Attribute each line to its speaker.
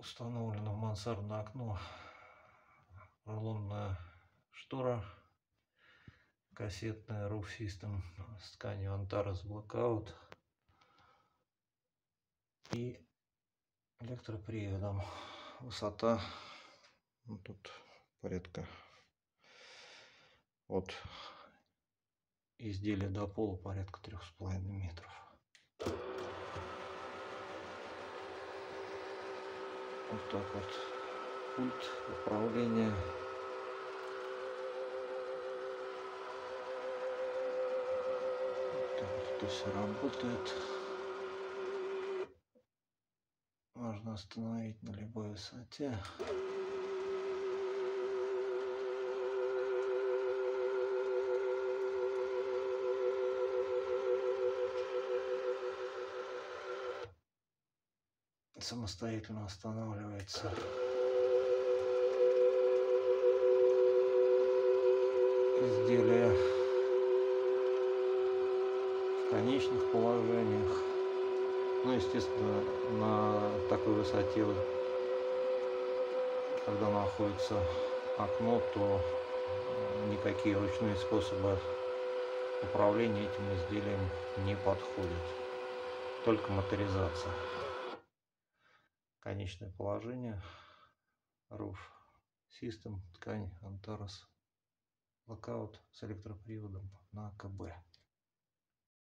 Speaker 1: Установлена в мансардное окно рулонная штора кассетная Roof System с тканью Antares Blackout и электроприводом. Высота тут порядка от изделия до пола порядка 3,5 метров. Вот так вот пульт управления. Так вот это все работает. Можно остановить на любой высоте. Самостоятельно останавливается изделие в конечных положениях. Ну, естественно, на такой высоте, когда находится окно, то никакие ручные способы управления этим изделием не подходят. Только моторизация. Конечное положение Roof System, ткань Antares Blackout с электроприводом на АКБ.